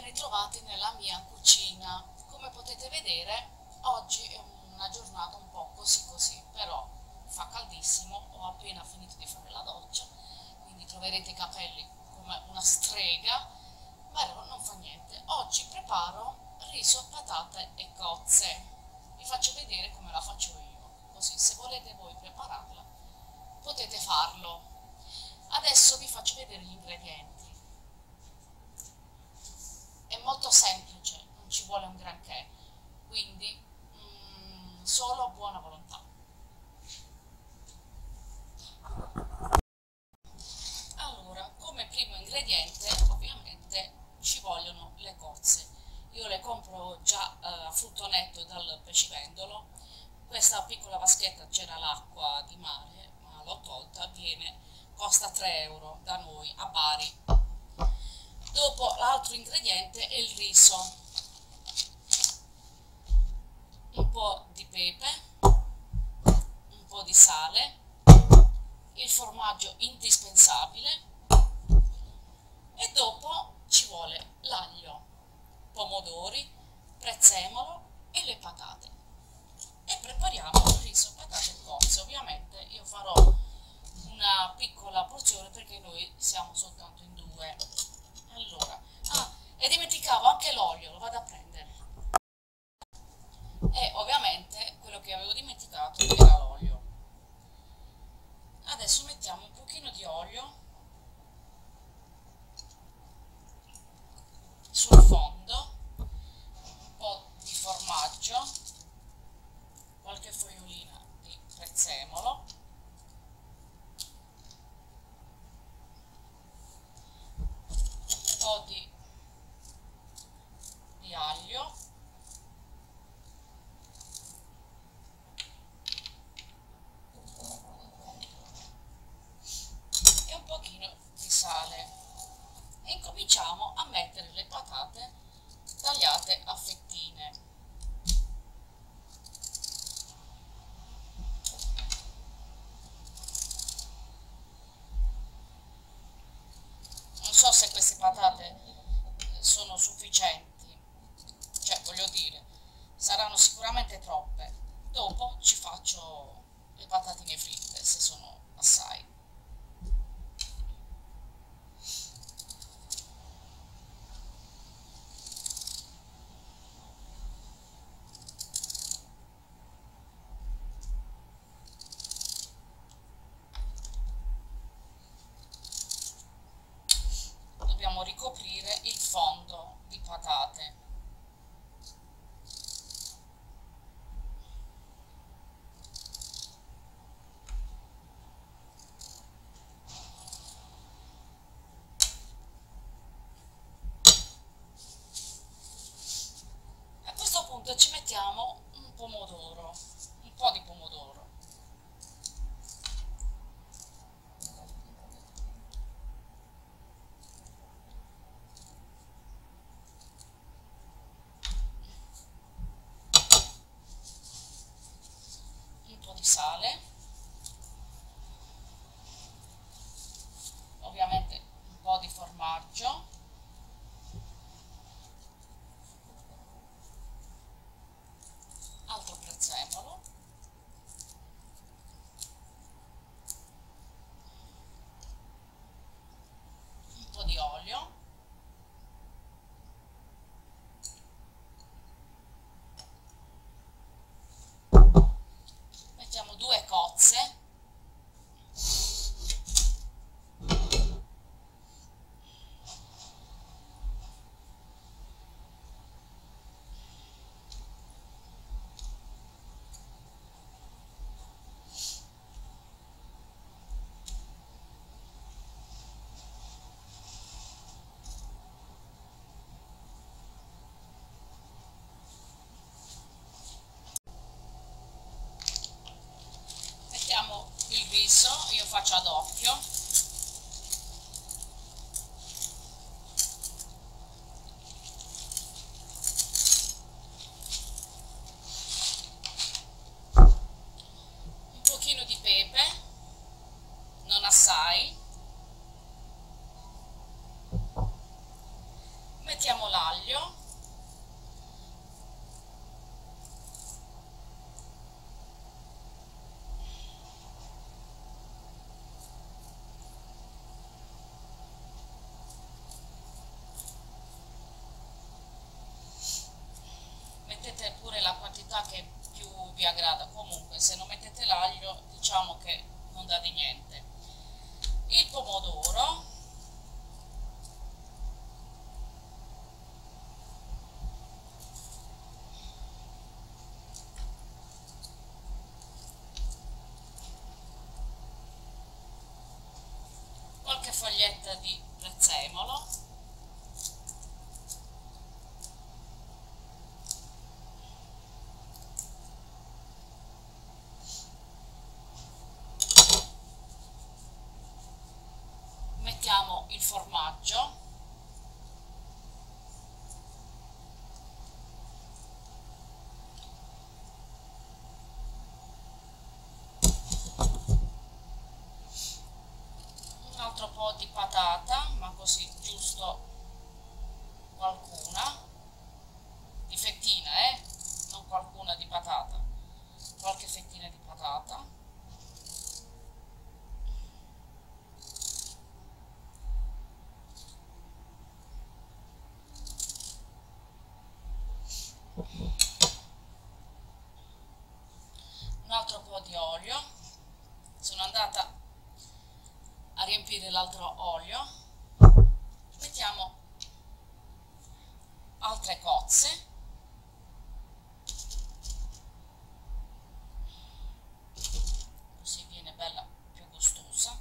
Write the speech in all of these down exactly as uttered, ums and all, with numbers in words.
ritrovati nella mia cucina. Come potete vedere, oggi è una giornata un po' così così, però fa caldissimo, ho appena finito di fare la doccia, quindi troverete i capelli come una strega, ma non fa niente. Oggi preparo riso, patate e cozze. Vi faccio vedere come la faccio io, così se volete voi prepararla potete farlo. Adesso vi faccio vedere gli ingredienti. È molto semplice, non ci vuole un granché, quindi mm, solo buona volontà. Allora, come primo ingrediente ovviamente ci vogliono le cozze. Io le compro già eh, a frutto netto dal pescivendolo. Questa piccola vaschetta c'era l'acqua di mare, ma l'ho tolta, viene, costa tre euro da noi a Bari. Dopo l'altro ingrediente è il riso, un po' di pepe, un po' di sale, il formaggio indispensabile e dopo ci vuole l'aglio, pomodori, prezzemolo e le patate. E prepariamo il riso, patate e cozze. Ovviamente io farò una piccola porzione perché noi siamo soltanto in due. Allora, ah, e dimenticavo anche l'olio, lo vado a prendere. E ovviamente quello che avevo dimenticato era l'olio. Adesso mettiamo un pochino di olio sul fondo, un po' di formaggio, qualche fogliolina di prezzemolo, un po' di, di aglio, e un pochino di sale. E incominciamo a mettere le patate tagliate a fettine. Non so se queste patate sono sufficienti, cioè voglio dire, saranno sicuramente troppe. Dopo ci faccio le patatine fritte se sono assai. Dobbiamo ricoprire il fondo di patate. A questo punto ci mettiamo un pomodoro, un po' di pomodoro. Un po' di sale, ovviamente un po' di formaggio, altro prezzemolo, un po' di olio, mettiamo due cozze, mettiamo il riso, io faccio ad occhio, un pochino di pepe, non assai, Mettiamo l'aglio, mettete pure la quantità che più vi aggrada, comunque se non mettete l'aglio diciamo che non dà di niente. Il pomodoro, qualche foglietta di prezzemolo, mettiamo il formaggio, un altro po' di patata, ma così giusto qualcuna, di fettina, eh? Non qualcuna di patata, qualche fettina di patata. Un altro po' di olio, sono andata a riempire l'altro olio, mettiamo altre cozze, così viene bella più gustosa.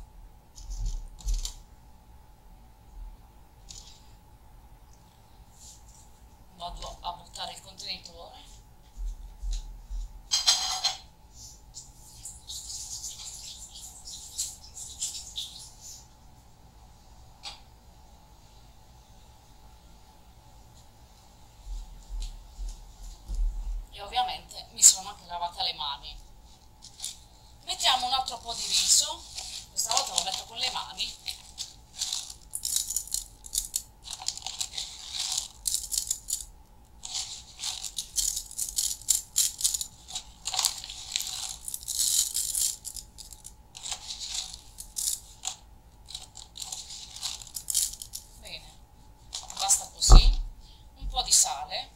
Vado a buttare il contenitore. E ovviamente mi sono anche lavata le mani. Mettiamo un altro po' di riso, questa volta lo metto con le mani. Bene, basta così. Un po' di sale,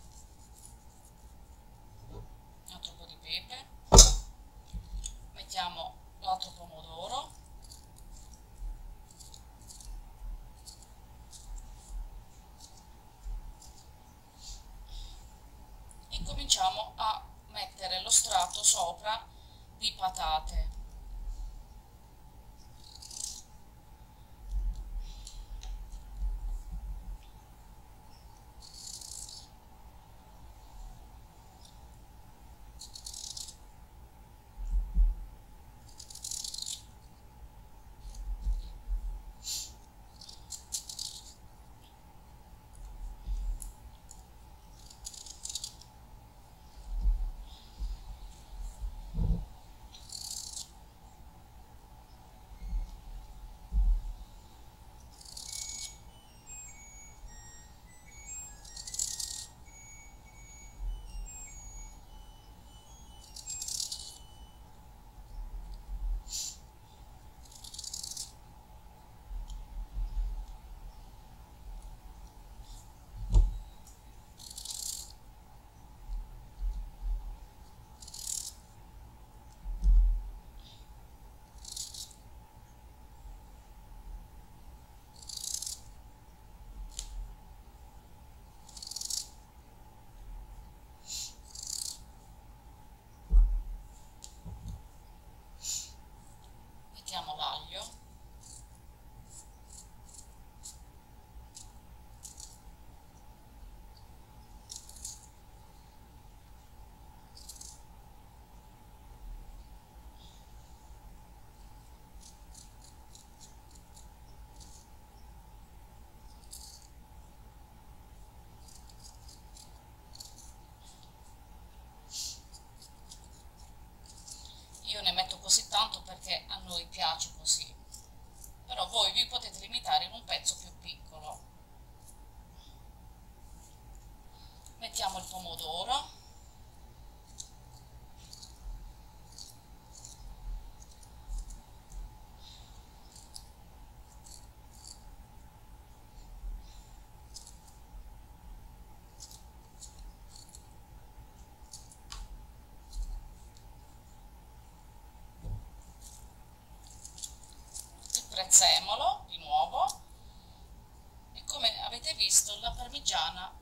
un altro po' di pepe, mettiamo l'altro pomodoro, e cominciamo a mettere lo strato sopra di patate. Mettiamo l'aglio, io ne metto così tanto perché a noi piace così, però voi vi potete limitare in un pezzo più piccolo. prezzemolo di nuovo e come avete visto la parmigiana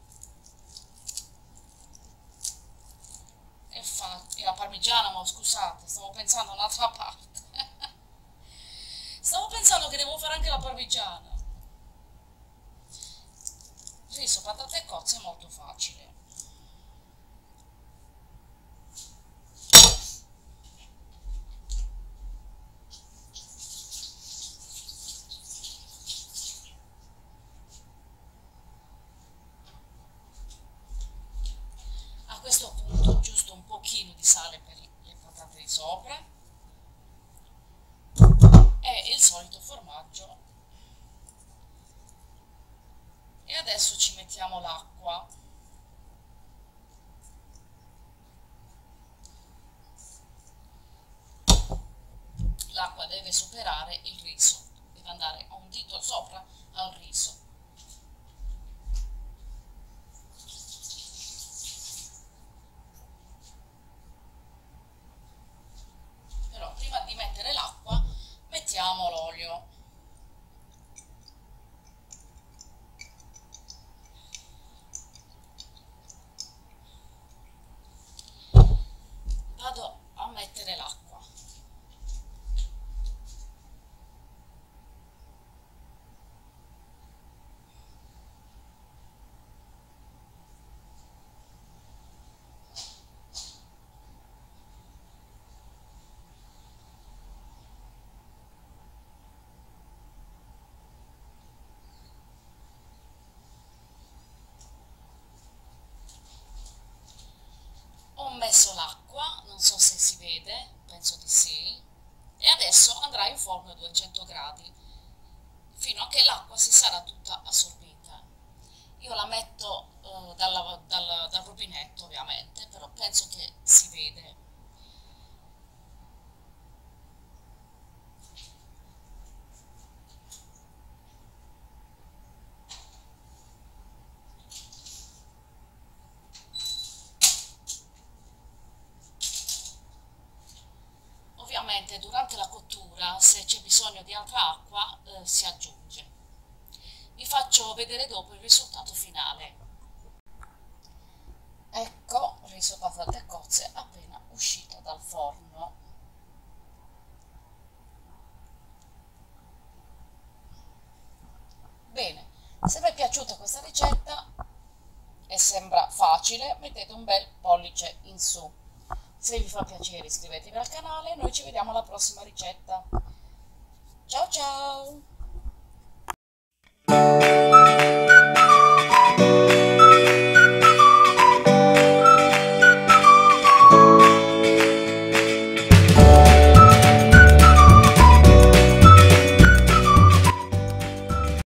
è fatta, la parmigiana, ma scusate, stavo pensando a un'altra parte, stavo pensando che devo fare anche la parmigiana. Riso, patate e cozze è molto facile. A questo punto giusto un pochino di sale per le patate di sopra e il solito formaggio. E adesso ci mettiamo l'acqua. L'acqua deve superare il riso, deve andare a un dito sopra al riso. Però prima di mettere l'acqua mettiamo l'olio. Vado a mettere l'acqua. Ho messo l'acqua, non so se si vede, penso di sì, e adesso andrà in forno a duecento gradi fino a che l'acqua si sarà tutta assorbita. Io la metto eh, dalla, dal, dal rubinetto ovviamente, però penso che si vede. Ovviamente durante la cottura, se c'è bisogno di altra acqua, eh, si aggiunge. Vi faccio vedere dopo il risultato finale. Ecco, riso, patate e cozze appena uscito dal forno. Bene, se vi è piaciuta questa ricetta e sembra facile, mettete un bel pollice in su. Se vi fa piacere iscrivetevi al canale, noi ci vediamo alla prossima ricetta. Ciao ciao!